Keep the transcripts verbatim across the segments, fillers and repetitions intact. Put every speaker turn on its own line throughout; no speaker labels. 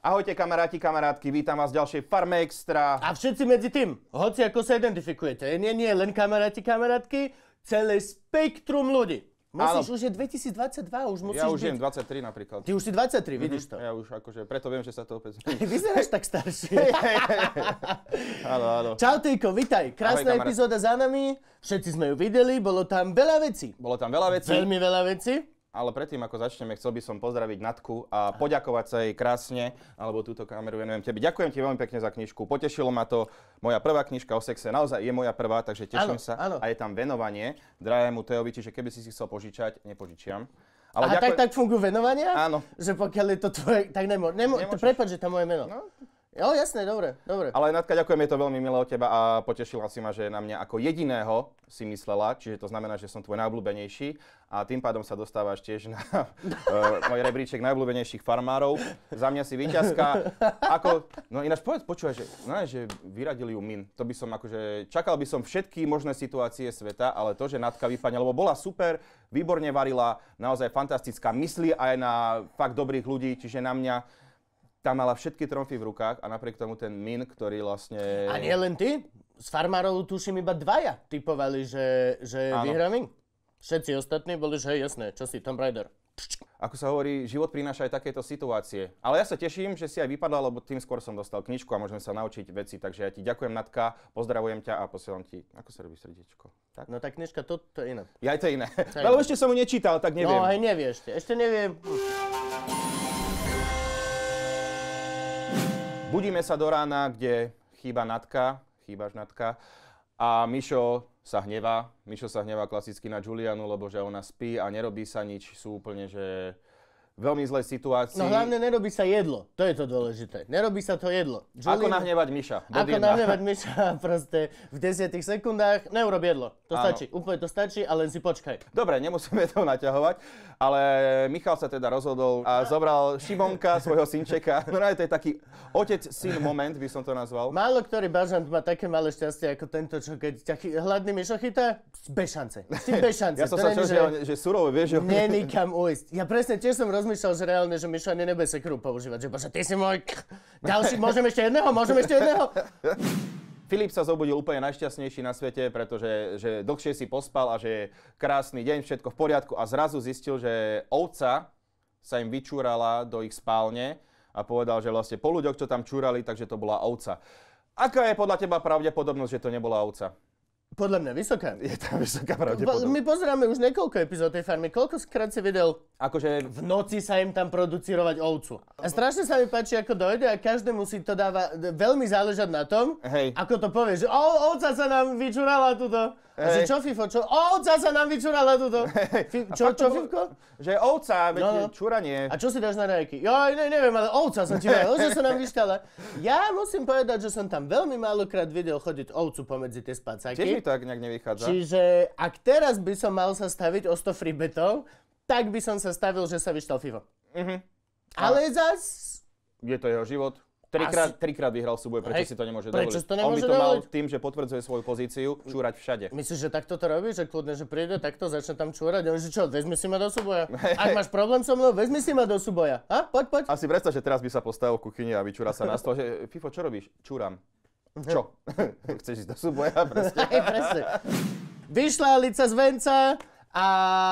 Ahojte kamaráti, kamarátky, vítam vás v ďalšej Farme Extra.
A všetci medzi tým, hoci ako sa identifikujete, nie, nie len kamaráti, kamarátky, celé spektrum ľudí. Musíš, áno. Už je dvetisícdvadsaťdva, už musíš
Ja už
byť...
jem dvadsaťtri napríklad.
Ty už si dvadsaťtri, mm-hmm. Vidíš to?
Ja už akože, preto viem, že sa to opäť...
Vyzeráš tak starší.
Áno, áno.
Čau Tejko, vitaj. Krásna Ahoj, epizóda za nami, všetci sme ju videli, bolo tam veľa vecí.
Bolo tam veľa vecí.
Veľmi veľa vecí.
Ale predtým, ako začneme, chcel by som pozdraviť Natku a poďakovať sa jej krásne, alebo túto kameru venujem tebe. Ďakujem ti veľmi pekne za knižku, potešilo ma to. Moja prvá knižka o sexe naozaj je moja prvá, takže teším áno, sa. Áno. A je tam venovanie drahému Teovi, čiže keby si si chcel požičať, nepožičiam.
Ale a ďakujem... tak, tak fungujú venovania?
Áno.
Že pokiaľ je to tvoje, tak nemô... Nemô... Prepáč, že tam moje meno. No. Jo, jasné, dobre, dobre.
Ale Natka, ďakujem, je to veľmi milé od teba a potešila si ma, že na mňa ako jediného si myslela, čiže to znamená, že som tvoj najobľúbenejší a tým pádom sa dostávaš tiež na uh, môj rebríček najobľúbenejších farmárov. Za mňa si víťazka. Ako, no ináč povedz, počúvaj, že, no, že vyradili ju min. To by som akože, čakal by som všetky možné situácie sveta, ale to, že Natka vypadne, lebo bola super, výborne varila, naozaj fantastická, myslí aj na fakt dobrých ľudí, čiže na mňa tam mala všetky tromfy v rukách a napriek tomu ten min, ktorý vlastne...
A nie len ty? Z farmárov tuším iba dvaja typovali, že, že vyhrá min. Všetci ostatní boli, že jasné, čo si, Tomb Raider.
Ako sa hovorí, život prináša aj takéto situácie. Ale ja sa teším, že si aj vypadla, lebo tým skôr som dostal knižku a môžeme sa naučiť veci. Takže ja ti ďakujem, Natka, pozdravujem ťa a posielam ti... Ako sa robí srdiečko? Tak?
No tá knižka, to, to je iné.
Ja aj to iné. Lebo ešte som ju nečítal, tak neviem.
No aj nevieš, ešte neviem.
Budíme sa do rána, kde chýba Natka, chýbaš Natka a Mišo sa hnevá. Mišo sa hnevá klasicky na Julianu, lebo že ona spí a nerobí sa nič. Sú úplne, že veľmi zlé situácii.
No hlavne nerobí sa jedlo, to je to dôležité. Nerobí sa to jedlo.
Julian... Ako nahnevať Miša?
Ako nahnevať Miša proste v desiatich sekundách. Neurob jedlo, to áno. Stačí, úplne to stačí a len si počkaj.
Dobre, nemusíme to naťahovať, ale Michal sa teda rozhodol a zobral Šimonka, svojho synčeka. No to je taký otec-syn moment, by som to nazval.
Málo ktorý bažant má také malé šťastie ako tento, čo keď ťa chy- hladný Mišo chytá, bez šance. Si bez šance.
Ja som sa čutil, že, že, že surovo, vieš, že...
Není kam ujsť. Ja presne tiež som rozmýšľal, že reálne, že Mišo ani nebude sekru používať, že bože, ty si môj... Ďalší, môžem ešte jedného, môžem ešte jedného.
Filip sa zobudil úplne najšťastnejší na svete, pretože že dlhšie si pospal a že je krásny deň, všetko v poriadku a zrazu zistil, že ovca sa im vyčúrala do ich spálne a povedal, že vlastne po ľuďoch, čo tam čúrali, takže to bola ovca. Aká je podľa teba pravdepodobnosť, že to nebola ovca?
Podľa mňa vysoká.
Je tam vysoká pravdepodobnosť.
My pozeráme už niekoľko epizód tej Farmy. Koľkokrát si videl,
akože
v noci sa im tam producírovať ovcu. A strašne sa mi páči, ako dojde a každému si to dáva veľmi záležať na tom,
hej.
Ako to povie, že o, ovca sa nám vyčurala tuto. A že čo Fifo, čo? Ovca sa nám vyčurala tuto. Fi, čo, čo Fifko?
Že ovca, veď no, no. Čuranie.
A čo si dáš na rajky? Joj, ne, neviem, ale ovca som ti vedel, že sa nám vyškala. Ja musím povedať, že som tam veľmi málokrát videl chodiť ovcu pomedzi tie spacáky.
Tiež mi tak nejak nevychádza.
Čiže ak teraz by som mal sa staviť o sto freebetov, tak by som sa stavil, že sa vyštal Fifo. Mhm. Ale zas...
Je to jeho život. Trikrát, Asi... trikrát vyhral súboj, prečo Hej, si to nemôže dovoliť?
Prečo to nemôže
On by to
dovoliť?
mal tým, že potvrdzuje svoju pozíciu, čúrať všade.
Myslíš, že takto to robí? Že kľudne, že príde takto, začne tam čúrať? On že čo, vezmi si ma do súboja? Ak máš problém so mnou, vezmi si ma do súboja. Ha? Poď, poď.
Asi predstav, že teraz by sa postavil v kuchyni a vyčúra sa na stôl, že Fifo, čo robíš? Čúram. Čo? Chceš ísť do súboja? Presne.
Hej, presne. Vyšla Alica z venca a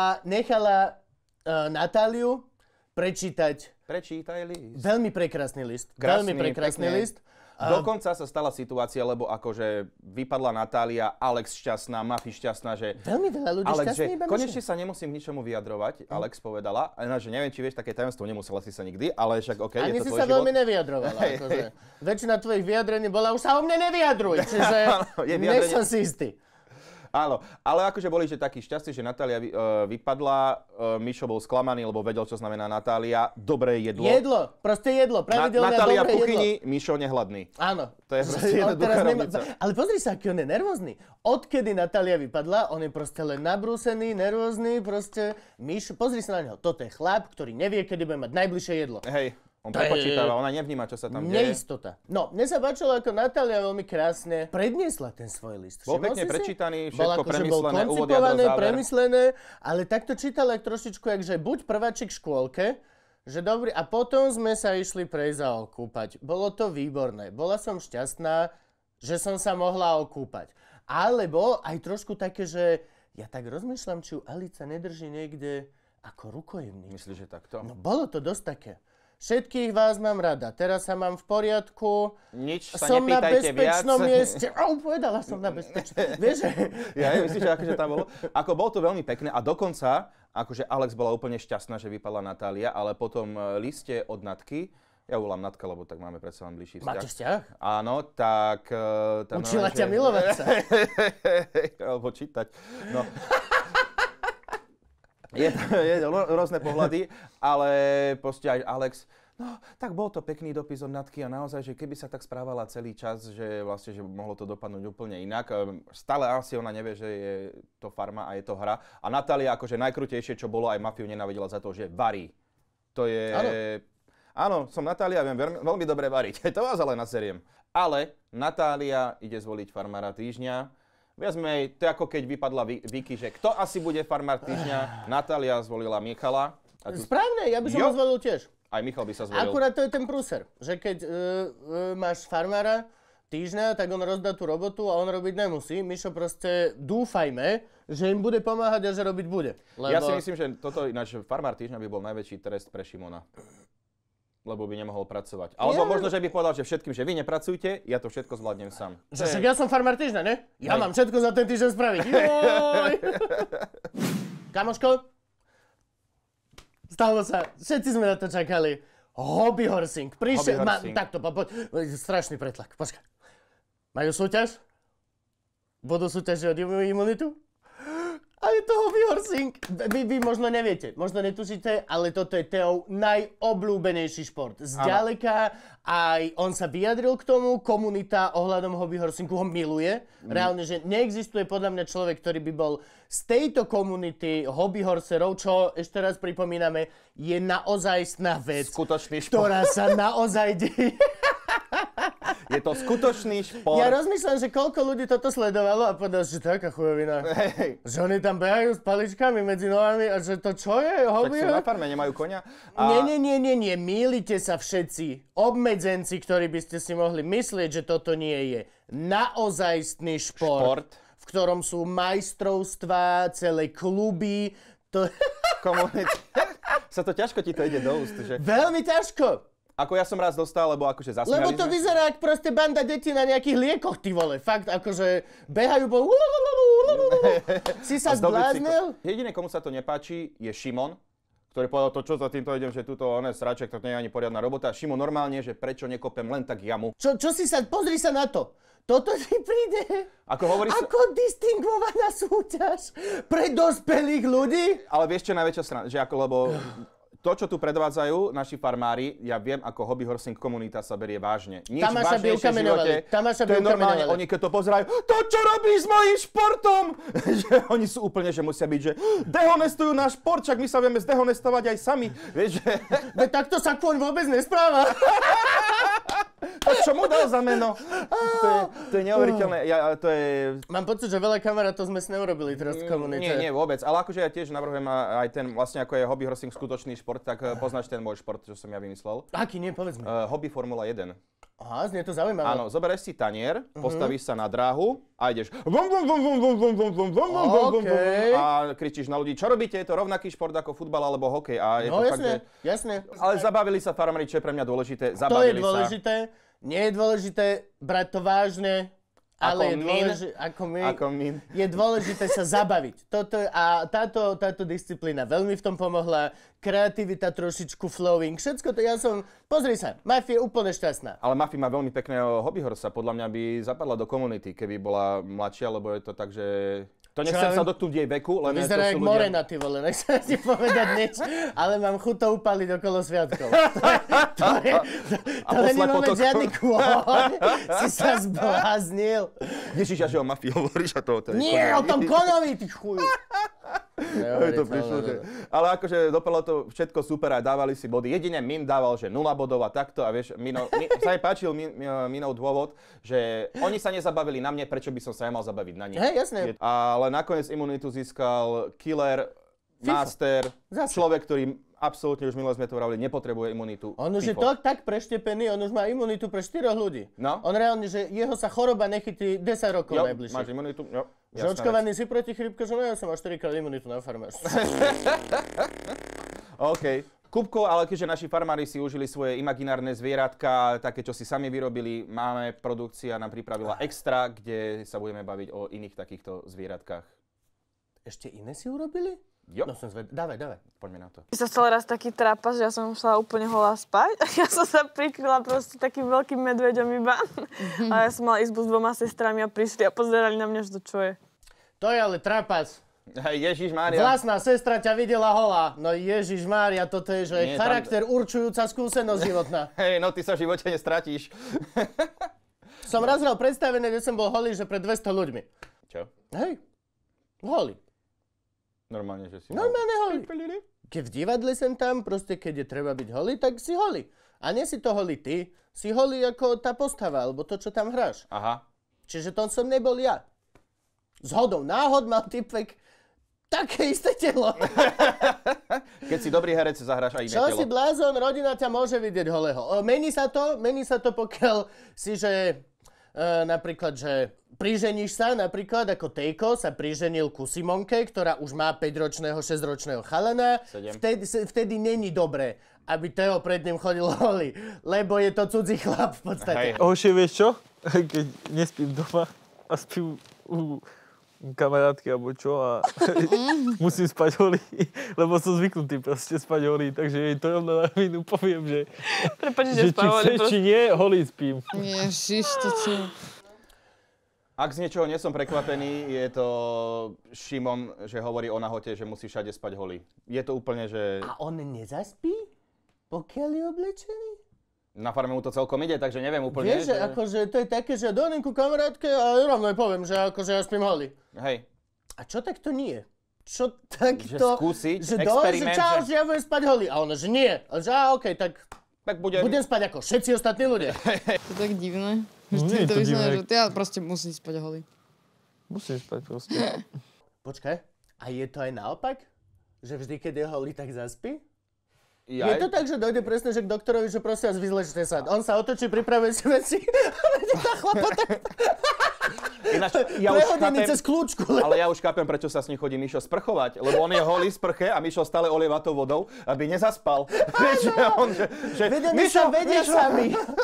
nechala uh, Natáliu prečítať
Prečítaj list.
Veľmi prekrásny list.
Krásny,
Veľmi prekrásny
pekne.
list.
Dokonca sa stala situácia, lebo akože vypadla Natália, Alex šťastná, Mafy šťastná, že...
Veľmi veľa ľudí
Alex,
šťastný,
že konečne sa nemusím k ničomu vyjadrovať, mm. Alex povedala. A že neviem, či vieš také tajomstvo, nemusela si sa nikdy, ale však okej, okay, je to tvoj život.
Ani si sa veľmi nevyjadrovala. Akože. Väčšina tvojich vyjadrení bola, už sa o mne nevyjadruj, čiže nech som si istý.
Áno, ale akože boli že takí šťastní, že Natália vy, uh, vypadla, uh, Mišo bol sklamaný, lebo vedel, čo znamená Natália. Dobré jedlo.
Jedlo, proste jedlo, pravidelné
Na, Natália
dobré
v kuchyni,
jedlo.
Mišo nehladný.
Áno.
To je proste jednoduchá rovnica.
Ale pozri sa, aký on je nervózny. Odkedy Natália vypadla, on je proste len nabrúsený, nervózny, proste Mišo, pozri sa na neho. Toto je chlap, ktorý nevie, kedy bude mať najbližšie jedlo.
Hej. On prepočítava, ona nevníma, čo sa tam deje.
Neistota. No, mne sa páčilo, ako Natália veľmi krásne predniesla ten svoj list.
Bol pekne
si?
prečítaný, všetko
bol ako,
premyslené,
bol
úvod, jadro, záver.
Premyslené, ale takto čítala trošičku, jakže buď prváčik v škôlke, že dobrý. A potom sme sa išli prejsť a okúpať. Bolo to výborné. Bola som šťastná, že som sa mohla okúpať. Alebo aj trošku také, že ja tak rozmýšľam, či ju Alica nedrží niekde ako rukojemník.
Myslíš, že takto?
No bolo to dosť také. Všetkých vás mám rada. Teraz sa mám v poriadku.
Nič sa
som
nepýtajte
na bezpečnom
viac.
mieste. Au, povedala som na bezpečnom. Vieš?
Ja myslím, že akože tam bolo. Ako bolo to veľmi pekné a dokonca, akože Alex bola úplne šťastná, že vypadla Natália, ale potom liste od Natky, ja volám Natka, lebo tak máme predsa len bližší vzťah.
Máte vzťah?
Áno, tak... Tam
Učila
že...
ťa milovať sa.
Alebo čítať. No. Je to, je to rôzne pohľady, ale proste aj Alex, no tak bol to pekný dopis od Natky a naozaj, že keby sa tak správala celý čas, že vlastne, že mohlo to dopadnúť úplne inak. Stále asi ona nevie, že je to farma a je to hra. A Natália akože najkrutejšie, čo bolo, aj Mafiu nenávidela za to, že varí. To je... Áno, Áno som Natália, viem veľmi, veľmi dobre variť. To vás ale naseriem. Ale Natália ide zvoliť farmára týždňa. Viac menej, to je ako keď vypadla Viki, že kto asi bude farmár týždňa, Natália zvolila Michala. A tu...
Správne, ja by som ho zvolil tiež.
Aj Michal by sa zvolil.
Akurát to je ten prúser, že keď uh, uh, máš farmára týždňa, tak on rozdá tú robotu a on robiť nemusí. Mišo, proste dúfajme, že im bude pomáhať a že robiť bude. Lebo...
Ja si myslím, že toto ináč farmár týždňa by bol najväčší trest pre Šimona. Lebo by nemohol pracovať. Alebo ja... možno, že by povedal, že všetkým, že vy nepracujte, ja to všetko zvládnem sám.
Že však ja som farmár týždňa, ne? Ja Aj. mám všetko za ten týždeň spraviť. Joj! Kamoško, stalo sa, všetci sme na to čakali. Hobby horsing. Prišiel, ma, takto, po, po, strašný pretlak, počkaj. Majú súťaž? Budú súťažiť o imunitu? A je to hobby horsing. Vy, vy možno neviete, možno netušíte, ale toto je Teov najobľúbenejší šport. Zďaleka aj on sa vyjadril k tomu, komunita ohľadom hobby horsingu ho miluje. Mm. Reálne, že neexistuje podľa mňa človek, ktorý by bol z tejto komunity hobby horserov, čo ešte raz pripomíname, je naozajstná vec,
skutočný šport,
ktorá sa naozaj deje.
Je to skutočný šport.
Ja rozmýšľam, že koľko ľudí toto sledovalo a povedal, že taká chujovina. Hey. Že oni tam behajú s paličkami medzi nohami a že to čo je? Hobby?
Tak sú na farme, nemajú konia. A...
Nie, nie, nie, nie, nie. Mýlite sa všetci. Obmedzenci, ktorí by ste si mohli myslieť, že toto nie je naozajstný šport, šport. v ktorom sú majstrovstvá, celé kluby. To...
Komunity. Sa to ťažko ti to ide do úst, že?
Veľmi ťažko.
Ako ja som raz dostal, lebo akože zasmiali
Lebo to
sme.
vyzerá ako proste banda detí na nejakých liekoch, ty vole. Fakt, akože behajú po... Si sa zbláznil?
Jediné, komu sa to nepáči, je Šimon, ktorý povedal to, čo za týmto idem, že tuto oné sraček, to nie je ani poriadna robota. Šimon normálne, že prečo nekopem len tak jamu.
Čo, čo si sa... Pozri sa na to. Toto ti príde
ako, hovorí
ako sa... distingovaná súťaž pre dospelých ľudí.
Ale vieš, čo je najväčšia strana? Že ako, lebo... To, čo tu predvádzajú naši farmári, ja viem, ako hobby horsing komunita sa berie vážne. Nič
Tamáša by ukameňovali. Tamáša by ukameňovali.
Oni keď to pozerajú, to čo robíš s mojím športom? Že oni sú úplne, že musia byť, že dehonestujú náš šport, čak my sa vieme zdehonestovať aj sami. Vieš, že...
Veď takto sa kôň vôbec nespráva.
To čo mu dal za meno? To je, to je neuveriteľné. Ja, to je...
Mám pocit, že veľa kamarátov sme si neurobili teraz v komunite.
Nie, nie, vôbec. Ale akože ja tiež navrhujem aj ten, vlastne ako je hobby horsing skutočný šport, tak poznáš ten môj šport, čo som ja vymyslel.
Aký, nie, povedz mi.
Uh, hobby Formula jeden.
Aha, znie to zaujímavé.
Áno, zoberieš si tanier, postavíš sa na dráhu a ideš a kričíš na ľudí, čo robíte, je to rovnaký šport ako futbal alebo hokej. A je
no
to
jasné,
fakt, že...
jasné.
Ale zabavili sa farmári, čo je pre mňa dôležité. Zabavili
to je dôležité. Sa. Nie je dôležité brať to vážne, ale
ako
je dôležité, ako my,
ako my.
Je dôležité sa zabaviť. Toto, a táto, táto disciplína veľmi v tom pomohla. Kreativita trošičku flowing, všetko to, ja som, pozri sa, Mafia je úplne šťastná.
Ale Mafia má veľmi pekného hobby horsa, podľa mňa by zapadla do komunity, keby bola mladšia, lebo je to tak, že... To nechcem sa dotknúť jej veku, len to sú ľudia... Vyzerá jak
Morena, ty vole, nechcem si povedať nič, ale mám chuť to upaliť okolo sviatkov. To je, to, to, to není moment žiadny kôň, si sa zbláznil.
Ježiš, ja že o Mafii hovoríš a to...
Nie, o tom konovi, ty chuj.
To prišlo, že... Ale akože dopadlo to všetko super a dávali si body. Jedine Min dával, že nula bodov a takto a vieš, Mino, mi, sa mi páčil Min, Minov dôvod, že oni sa nezabavili na mne, prečo by som sa ja mal zabaviť na nich.
Hej, jasné.
Ale nakoniec imunitu získal killer master,
Zase.
človek, ktorý absolútne, už minule sme to vravili, nepotrebuje imunitu.
On už je to tak preštepený, on už má imunitu pre štyroch ľudí.
No.
On reálne, že jeho sa choroba nechytí desať rokov
jo,
najbližšie.
máš imunitu? Jo.
Že očkovaný si proti chrípke, že no ja som mal štyrikrát imunitu na farme.
OK. Kupko, ale keďže naši farmári si užili svoje imaginárne zvieratka, také, čo si sami vyrobili, máme, produkcia nám pripravila extra, kde sa budeme baviť o iných takýchto zvieratkách.
Ešte iné si urobili?
Jo.
No som zved... Dávaj, dávaj.
Poďme na to.
Ja sa stal raz taký trápas, že ja som šla úplne holá spať a ja som sa prikryla proste takým veľkým medveďom iba. A ja som mala izbu s dvoma sestrami a prišli a pozerali na mňa, že to čo je.
To je ale trápas.
Ježišmária.
Vlastná sestra ťa videla holá. No Ježišmária, toto je, že
Nie,
charakter
tam...
určujúca skúsenosť životná.
Hej, no ty sa v živote nestratíš.
Som raz hral predstavené, kde som bol holý, že pred dvesto ľuďmi.
Čo?
Hej, holý.
Normálne, že si...
Normálne holý. Keď v divadle sem tam, proste keď je treba byť holý, tak si holý. A nie si to holý ty, si holý ako tá postava, alebo to, čo tam hráš.
Aha.
Čiže to som nebol ja. Zhodou náhod mal typek také isté telo.
Keď si dobrý herec, zahráš aj iné
Čo
telo.
si blázon, rodina ťa môže vidieť holého. O, mení sa to, mení sa to, pokiaľ si, že e, napríklad, že priženíš sa, napríklad ako Tejko sa priženil ku Simonke, ktorá už má päťročného, šesťročného chalana. Vtedy, vtedy není dobré, aby Teo pred ním chodil holý, lebo je to cudzí chlap v podstate.
Horšie, vieš čo? Keď nespím doma a spím u kamarátky alebo čo a musím spať holý, lebo som zvyknutý proste spať holý, takže jej to rovno na minu poviem, že,
Prepač,
že
že
či chceš, či nie, holý spím.
Ježiš, to čo?
Ak z niečoho nie som prekvapený, je to Šimon, že hovorí o nahote, že musí všade spať holý. Je to úplne, že...
A on nezaspí, pokiaľ je oblečený?
Na farme mu to celkom ide, takže neviem úplne.
Vieš, že akože to je také, že dojdem ku kamarátke a rovno jej poviem, že akože ja spím holý.
Hej.
A čo takto nie? Čo takto...
Že skúsiť,
že
experiment,
Že čau,
že-
že ja budem spať holý. A ona, že nie. A že á, okej, tak
Tak budem...
budem spať ako všetci ostatní ľudia.
To je tak divné.
No, nie je
to
to
vyzerá,
divné.
že ja proste musím spať holý.
Musím spať proste.
Počkaj, a je to aj naopak? Že vždy, keď je holý, tak zaspí?
Jaj.
Je to tak, že dojde presne, že k doktorovi, že prosím vás, vyzlečte sa. On sa otočí, pripravuje si veci a vedie tá chlapa tak
Ináč, ja už
prehodený
chápem,
cez kľúčku.
ale ja už chápem, prečo sa s ním chodí Mišo sprchovať, lebo on je holý z sprche a Mišo stále olieva tou vodou, aby nezaspal. Vieš, že on, že, že
Vedia,
Mišo,
sa vedia
Mišo.
sami.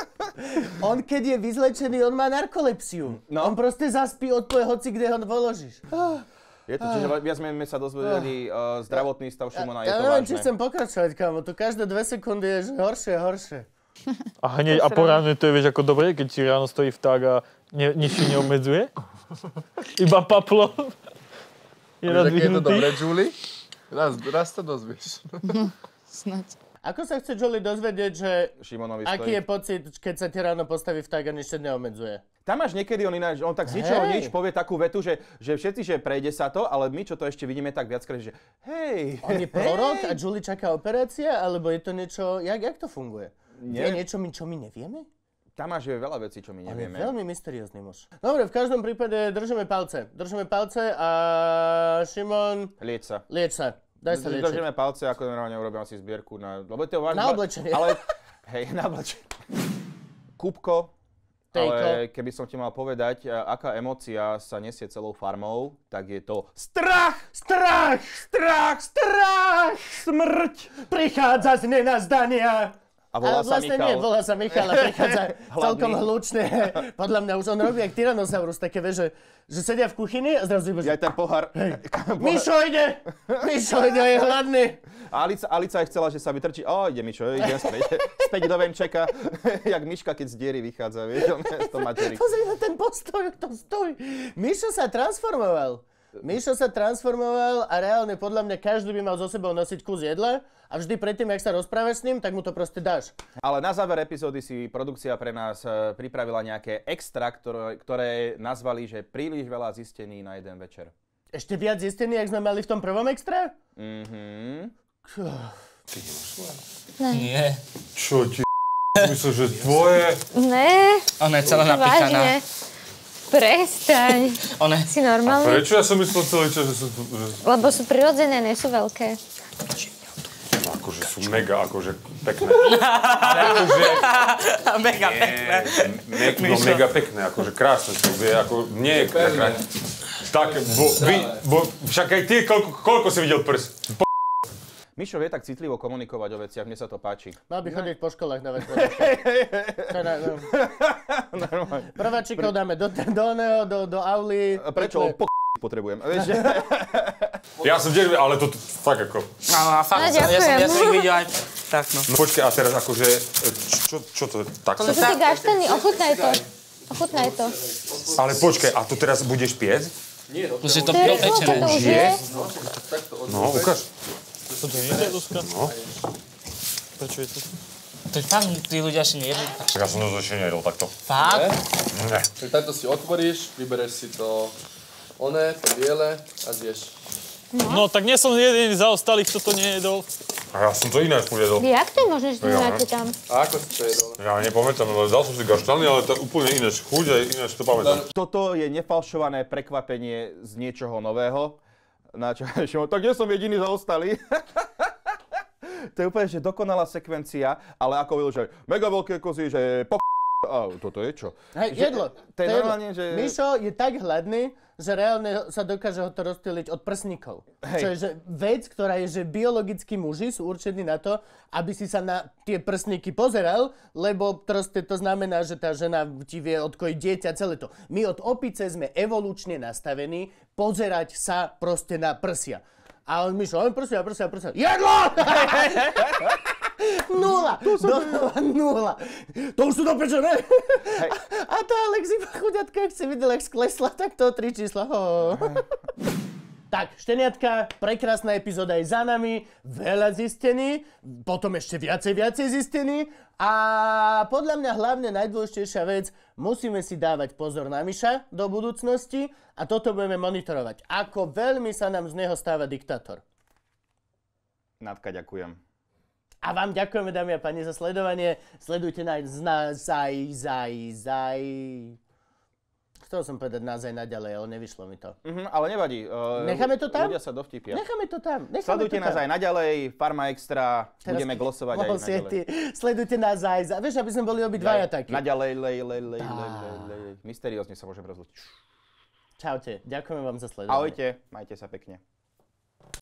On keď je vyzlečený, on má narkolepsiu.
No.
On proste zaspí od tvoje hoci, kde ho položíš.
Je to, čiže viac sme sa dozvedeli uh, zdravotný stav Šimona, je
Ja
to
neviem, či
vážne.
chcem pokračovať, kámo. Tu každé dve sekundy je že horšie a horšie.
A hneď, a po ráne to je, vieš, ako dobre, keď ti ráno stojí vták a ne, nič ti neobmedzuje. Iba paplo. Je
Vieš, aké je to
nadvihnutý.
dobré, Julie? Raz, raz to dozvieš.
Snaď.
Ako sa chce Jolie dozvedieť, že
Šimonovi
aký
stojí.
je pocit, keď sa ti ráno postaví vták a nič ťa neobmedzuje?
Tam máš niekedy on ináč, on tak z ničoho
Hej.
nič povie takú vetu, že, že všetci, že prejde sa to, ale my, čo to ešte vidíme tak viackrát, že hej.
On je prorok a Julie čaká operácia, alebo je to niečo, jak, jak to funguje?
Nie.
Je niečo, my, čo my nevieme?
Tam máš je veľa vecí, čo my
On je
nevieme.
veľmi mysteriózny muž. Dobre, v každom prípade držíme palce. Držíme palce a Šimon,
Lieč sa.
lieč sa. Daj sa liečiť.
Držíme palce, ako normálne urobím si zbierku na... Lebo to je vážne.
Na oblečenie.
Ale, hej, na oblečenie. Kúbko,
Tejko.
ale keby som ti mal povedať, a- aká emócia sa nesie celou farmou, tak je to strach!
Strach!
Strach!
Strach!
Smrť!
Prichádza z nenazdania!
A volá
Ale
sa
vlastne
Michal.
nie, volá sa Michal a prichádza
Hladný.
celkom hlučne. Podľa mňa už on robí jak Tyrannosaurus, také vieš, že, že sedia v kuchyni a zrazu iba,
Ja
že
ten pohár.
Mišo ide! Mišo ide, je hladný!
A Alica, Alica aj chcela, že sa vytrčí. O, ide Mišo, idem späť. Späť do Vemčeka. Jak myška, keď z diery vychádza, vieš, on to materí.
Pozri na ten postoj, jak to stojí. Mišo sa transformoval. Mišo sa transformoval a reálne podľa mňa každý by mal so sebou nosiť kus jedla a vždy predtým, jak sa rozprávaš s ním, tak mu to proste dáš.
Ale na záver epizódy si produkcia pre nás e, pripravila nejaké extra, ktoré, ktoré nazvali, že príliš veľa zistení na jeden večer.
Ešte viac zistený, jak sme mali v tom prvom extra?
Mhm.
Nie.
Čo ti myslíš, že tvoje?
Ne,
Ona je celá napíchaná.
vážne. Prestaň.
One.
Si normálny?
Prečo ja som myslel celý čas, že sú... Že...
Lebo sú prirodzené, nie sú veľké.
Akože sú mega, akože pekné. Ale akože...
Mega pekné.
Me, no mega pekné, akože krásne sú. Je, ako, nie je krásne. Tak, bo, vy, bo, však aj ty, koľko, koľko si videl prs? Po...
Mišo vie tak citlivo komunikovať o veciach, mne sa to páči.
Mal by chodiť po školách na vek. Prváčikov dáme do, do, oného, do, do auly.
Prečo? Po potrebujem. Vieš, že...
Ja som tiež, ale to fakt ako...
Áno, fakt,
No,
ja som, ja som ich
ďakujem.
videl aj tak, no.
No počkaj, a teraz akože, čo, čo to je? Tak
To sú tie gaštany, ochutnaj to. Ochutnaj to.
Ale počkaj, a to teraz budeš piec?
Už je to
To je rýchlo,
dopečené.
to už
je?
je.
No, ukáž.
To nie je Zuzka?
No.
Prečo je to?
To je fakt, tí ľudia si nejedli.
Tak ja som to ešte nejedol takto.
Fakt?
Ne.
Tak takto si otvoríš, vybereš si to oné, to biele a zješ.
No, tak nie som jediný zaostalý, kto to nejedol.
A ja som to ináč pojedol.
Jak to je možné, že to
Ja.
nemáte tam?
A ako si to jedol?
Ja nepamätám, ale dal som si gaštany, ale to je úplne ináč chuť a ináč to pamätám.
Toto je nefalšované prekvapenie z niečoho nového. Na čo, tak nie som jediný zaostalý. To je úplne, že dokonalá sekvencia, ale ako byl, že mega veľké kozy, že po... A toto je čo?
Hej,
Že-
jedlo.
To je normálne, že...
Mišo je tak hladný, že reálne sa dokáže ho to rozptýliť od prsníkov.
Hej.
Čo je že vec, ktorá je, že biologickí muži sú určení na to, aby si sa na tie prsníky pozeral, lebo proste to znamená, že tá žena ti vie odkojiť dieťa, celé to. My od opice sme evolučne nastavení pozerať sa proste na prsia. A on Mišo, on prsia, prsia, prsia. Jedlo! Nula! Doslova nula! To už sú dopečené! A tá Alexi chuďatka, ak si videl, jak sklesla, tak to tri čísla. Oh. Tak, šteniatka, prekrásna epizóda je za nami, veľa zistení, potom ešte viacej, viacej zistení a podľa mňa hlavne najdôležitejšia vec, musíme si dávať pozor na Miša do budúcnosti a toto budeme monitorovať. Ako veľmi sa nám z neho stáva diktátor.
Natka, ďakujem.
A vám ďakujeme, dámy a páni, za sledovanie. Sledujte nás na zaj, zaj, zaj. Chcel som povedať naozaj naďalej, ale nevyšlo mi to.
Mhm, ale nevadí. Uh,
Necháme to tam?
Ľudia sa dovtipia.
Necháme to tam. Necháme
Sledujte
to
nás
tam.
aj naďalej, Farma Extra,
Teraz
budeme glosovať aj
mohol
naďalej.
sieti. Sledujte nás aj za... Vieš, aby sme boli obidvaja takí.
Naďalej, lej, lej, lej, lej, lej, lej. Mysteriózne sa môžem rozlučiť.
Čaute. Ďakujeme vám za sledovanie.
Ahojte, majte sa pekne.